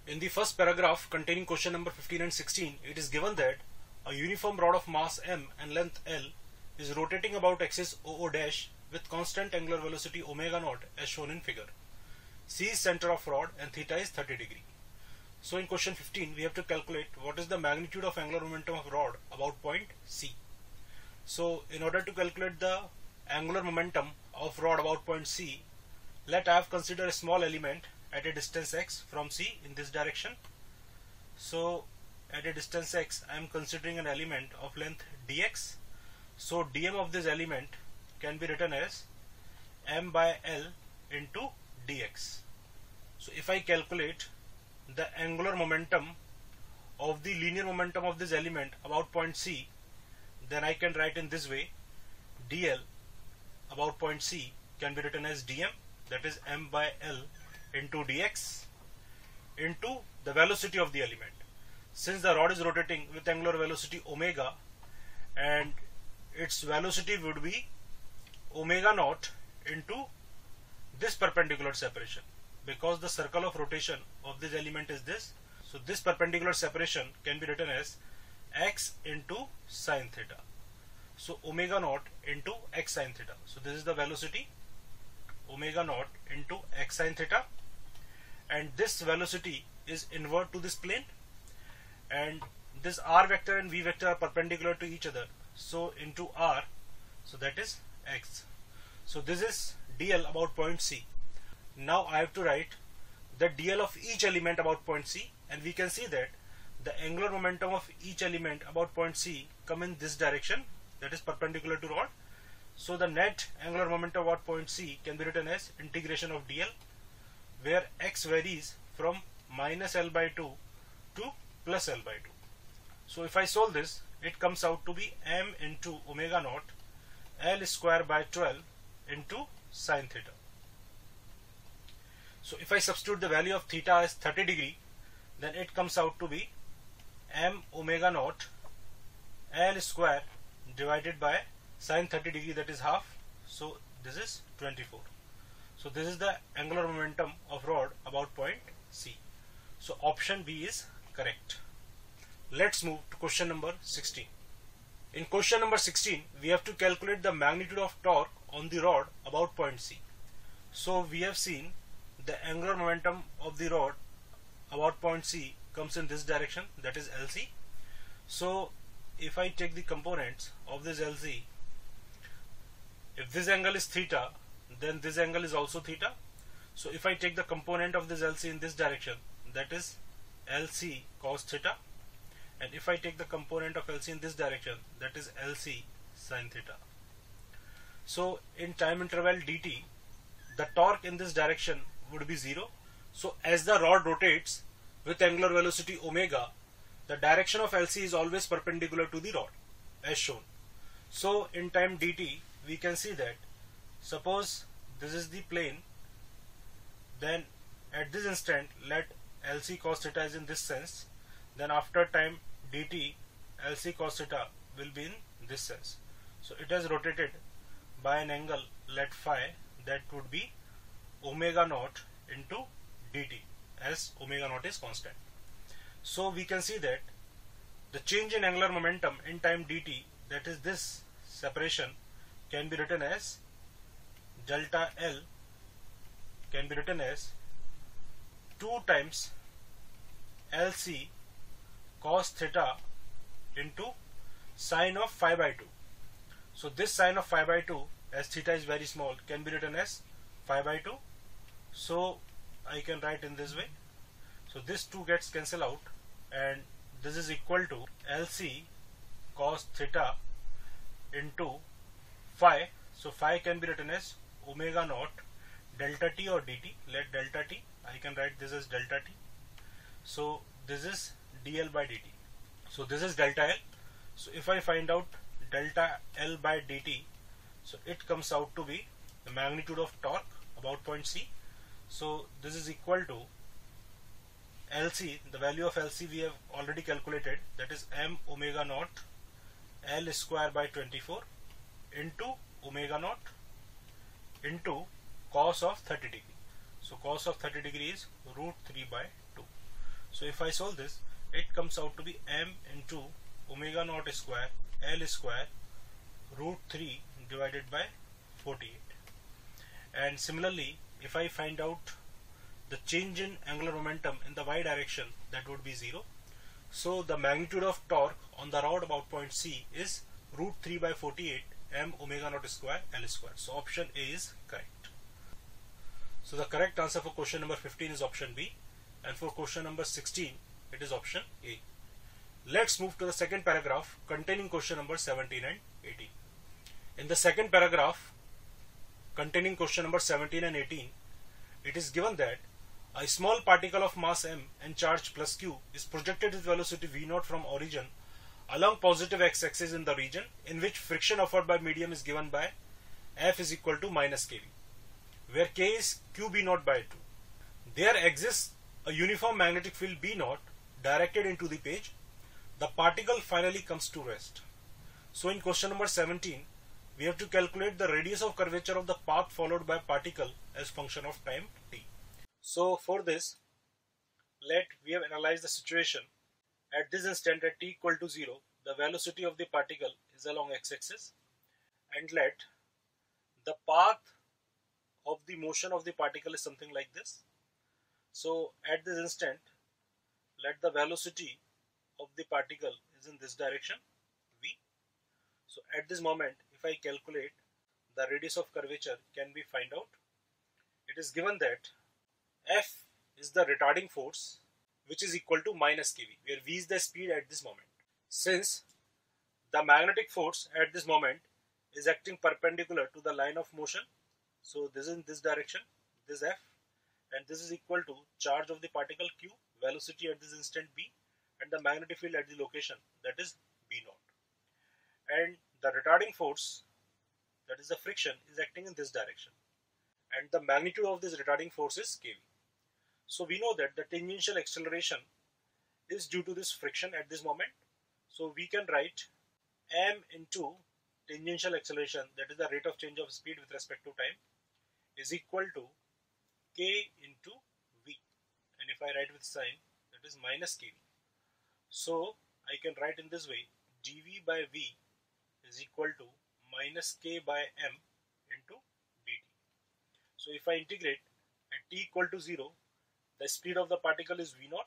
In the first paragraph containing question number 15 and 16, it is given that a uniform rod of mass m and length L is rotating about axis OO dash with constant angular velocity omega naught as shown in figure. C is center of rod and theta is 30 degree. So in question 15 we have to calculate what is the magnitude of angular momentum of rod about point C. So in order to calculate the angular momentum of rod about point C, let I have consider a small element at a distance x from C in this direction. So at a distance x I am considering an element of length dx. So dm of this element can be written as m by L into dx. So if I calculate the angular momentum of the linear momentum of this element about point C, then I can write in this way: dl about point C can be written as dm, that is m by L into dx, into the velocity of the element. Since the rod is rotating with angular velocity omega and its velocity would be omega naught into this perpendicular separation, because the circle of rotation of this element is this. So this perpendicular separation can be written as x into sine theta. So omega naught into x sine theta. So this is the velocity, omega naught into x sine theta, and this velocity is inward to this plane, and this r vector and v vector are perpendicular to each other, so into r, so that is x. So this is dl about point C. Now I have to write the dl of each element about point C, and we can see that the angular momentum of each element about point C come in this direction, that is perpendicular to rod. So the net angular momentum about point C can be written as integration of dl, where x varies from minus L by 2 to plus L by 2. So if I solve this, it comes out to be m into omega naught L square by 12 into sine theta. So if I substitute the value of theta as 30 degree, then it comes out to be m omega naught L square divided by sine 30 degree, that is half. So this is 24. So this is the angular momentum of rod about point C. So option B is correct. Let's move to question number 16. In question number 16, we have to calculate the magnitude of torque on the rod about point C. So we have seen the angular momentum of the rod about point C comes in this direction, that is LC. So if I take the components of this LC, if this angle is theta, then this angle is also theta. So if I take the component of this LC in this direction, that is LC cos theta, and if I take the component of LC in this direction, that is LC sin theta. So in time interval dt, the torque in this direction would be 0. So as the rod rotates with angular velocity omega, the direction of LC is always perpendicular to the rod as shown. So in time dt, we can see that suppose this is the plane, then at this instant let LC cos theta is in this sense, then after time dt LC cos theta will be in this sense. So it has rotated by an angle let phi, that would be omega naught into dt, as omega naught is constant. So we can see that the change in angular momentum in time dt, that is this separation, can be written as delta L can be written as 2 times LC cos theta into sine of phi by 2. So this sine of phi by 2, as theta is very small, can be written as phi by 2. So I can write in this way. So this 2 gets cancelled out, and this is equal to LC cos theta into phi. So phi can be written as omega naught delta t or dt. Let delta t, I can write this as delta t. So this is dl by dt. So this is delta L. So if I find out delta L by dt, so it comes out to be the magnitude of torque about point C. So this is equal to LC, the value of LC we have already calculated, that is m omega naught L square by 24 into omega naught into cos of 30 degree. So cos of 30 degree is root 3 by 2. So if I solve this, it comes out to be m into omega naught square L square root 3 divided by 48. And similarly, if I find out the change in angular momentum in the y direction, that would be 0. So the magnitude of torque on the roundabout point C is root 3 by 48 m omega naught square L square. So option A is correct. So the correct answer for question number 15 is option B, and for question number 16 it is option A. Let's move to the second paragraph containing question number 17 and 18. In the second paragraph containing question number 17 and 18, it is given that a small particle of mass m and charge plus q is projected with velocity v0 from origin along positive x-axis in the region in which friction offered by medium is given by F is equal to minus kV, where k is q b0 by 2. There exists a uniform magnetic field b0 directed into the page. The particle finally comes to rest. So in question number 17, we have to calculate the radius of curvature of the path followed by particle as function of time t. So for this, we have analyzed the situation. At this instant at t equal to 0, the velocity of the particle is along x-axis, and let the path of the motion of the particle is something like this. So at this instant, let the velocity of the particle is in this direction, v. So at this moment, if I calculate the radius of curvature, can we find out? It is given that F is the retarding force, which is equal to minus kV, where v is the speed at this moment. Since the magnetic force at this moment is acting perpendicular to the line of motion, so this is in this direction, this F, and this is equal to charge of the particle q, velocity at this instant b, and the magnetic field at the location, that is b0. And the retarding force, that is the friction, is acting in this direction, and the magnitude of this retarding force is kV. So we know that the tangential acceleration is due to this friction at this moment. So we can write m into tangential acceleration, that is the rate of change of speed with respect to time, is equal to k into v. And if I write with sign, that is minus kV. So I can write in this way, dv by v is equal to minus k by m into dt. So if I integrate at t equal to 0, the speed of the particle is v0,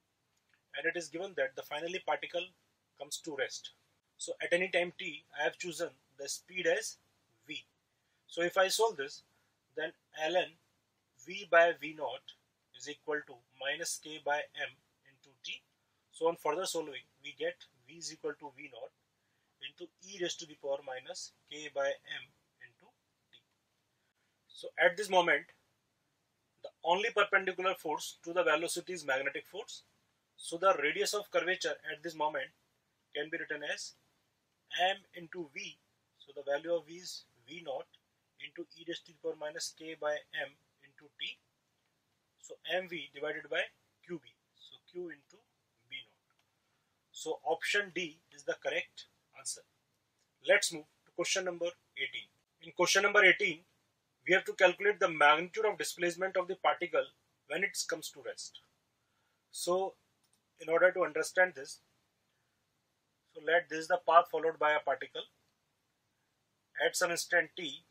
and it is given that the finally particle comes to rest. So at any time t, I have chosen the speed as v. So if I solve this, then ln v by v0 is equal to minus k by m into t. So on further solving, we get v is equal to v0 into e raised to the power minus k by m into t. So at this moment, the only perpendicular force to the velocity is magnetic force. So the radius of curvature at this moment can be written as m into v. So the value of v is v0 into e raised to the power minus k by m into t. So mv divided by qb. So q into b0. So option D is the correct answer. Let's move to question number 18. In question number 18, we have to calculate the magnitude of displacement of the particle when it comes to rest. So in order to understand this, so let this is the path followed by a particle. At some instant t,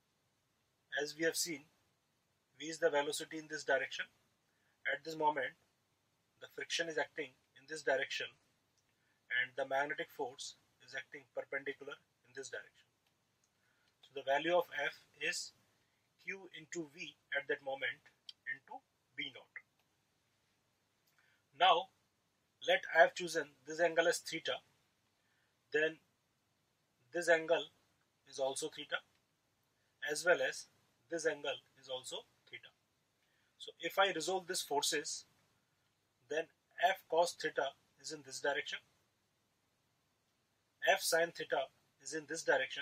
as we have seen, v is the velocity in this direction. At this moment, the friction is acting in this direction, and the magnetic force is acting perpendicular in this direction. So the value of F is q into v at that moment into b0. Now let I have chosen this angle as theta, then this angle is also theta, as well as this angle is also theta. So if I resolve these forces, then F cos theta is in this direction, F sin theta is in this direction.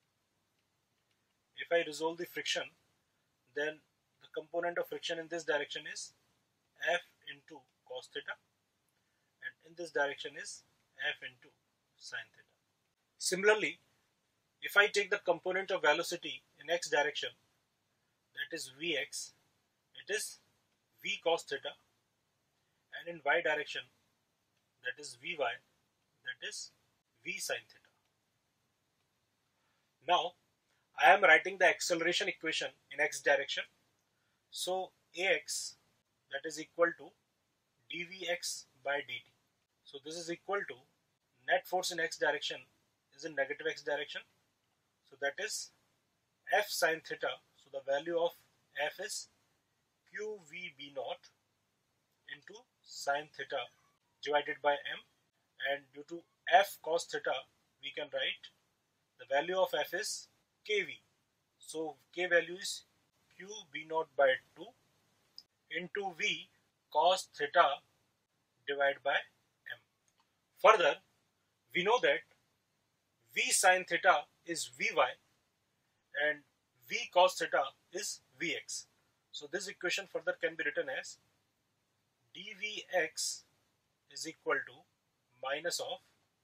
If I resolve the friction, then the component of friction in this direction is F into cos theta, and in this direction is F into sin theta. Similarly, if I take the component of velocity in x direction, that is Vx, it is V cos theta, and in y direction, that is Vy, that is V sine theta. Now I am writing the acceleration equation in x direction. So Ax, that is equal to dvx by dt. So this is equal to net force in x direction is in negative x direction. So that is F sine theta. So the value of F is qvb naught into sine theta divided by m, and due to F cos theta we can write the value of F is kv. So k value is qb naught by 2 into v cos theta divided by m. Further, we know that v sine theta is Vy and v cos theta is Vx. So this equation further can be written as dvx is equal to minus of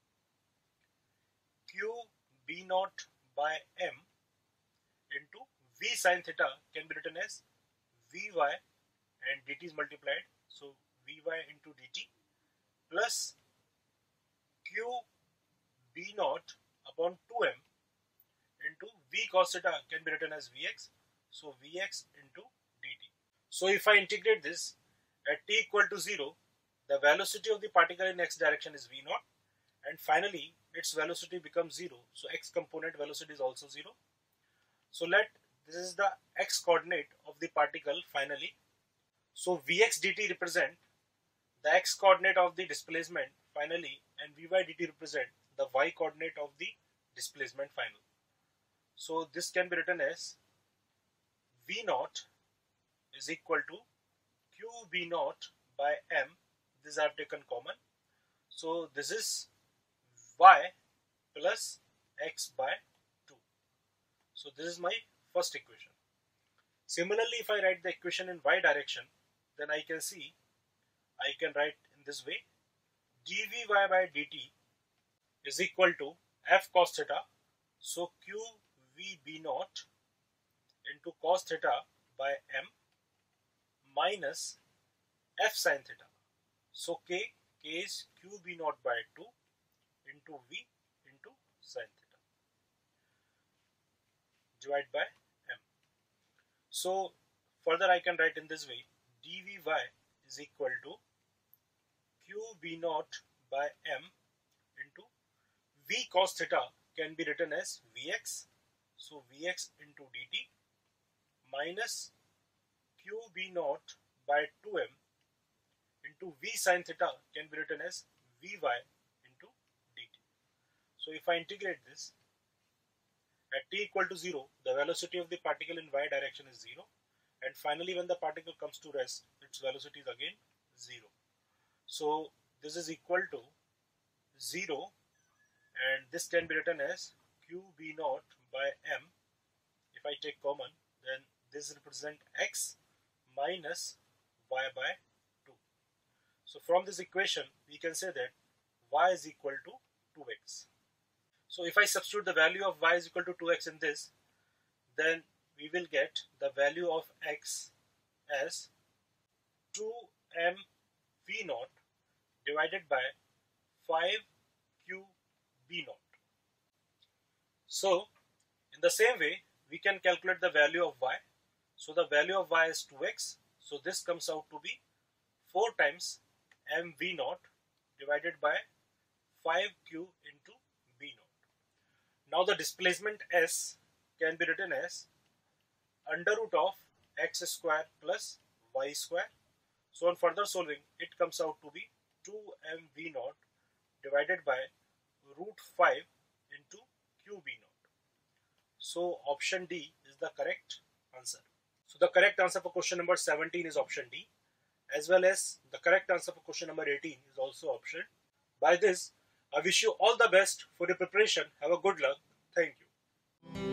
qb naught by m into v sine theta can be written as Vy and dt is multiplied. So Vy into dt plus qb naught upon 2m into v cos theta can be written as Vx. So Vx into dt. So if I integrate this at t equal to 0, the velocity of the particle in x direction is v naught, and finally its velocity becomes 0. So x component velocity is also 0. So this is the x coordinate of the particle finally. So Vx dt represent the x coordinate of the displacement finally, and Vy dt represent the y coordinate of the displacement final. So this can be written as v naught is equal to qb naught by m. These are taken common. So this is y plus x by 2. So this is my first equation. Similarly, if I write the equation in y direction, then I can see I can write in this way: dvy by dt is equal to f cos theta. So qvb naught into cos theta by m minus f sine theta. So k is qb naught by 2 into v into sine theta divided by m. So further I can write in this way: dvy is equal to qb naught by m into v cos theta can be written as Vx. So Vx into dt minus qb naught by 2m into v sine theta can be written as Vy into dt. So if I integrate this at t equal to 0, the velocity of the particle in y direction is 0, and finally when the particle comes to rest, its velocity is again 0. So this is equal to 0, and this can be written as qb naught by m. If I take common, then this represents x minus y by 2. So from this equation we can say that y is equal to 2x. So if I substitute the value of y is equal to 2x in this, then we will get the value of x as 2m v naught divided by 5q b naught. So in the same way we can calculate the value of y. So the value of y is 2x. So this comes out to be 4 times mv naught divided by 5q into b naught. Now the displacement s can be written as under root of x square plus y square. So on further solving, it comes out to be 2mv naught divided by root 5 into qb naught. So option D is the correct answer. So the correct answer for question number 17 is option D, as well as the correct answer for question number 18 is also option. By this, I wish you all the best for your preparation. Have a good luck. Thank you.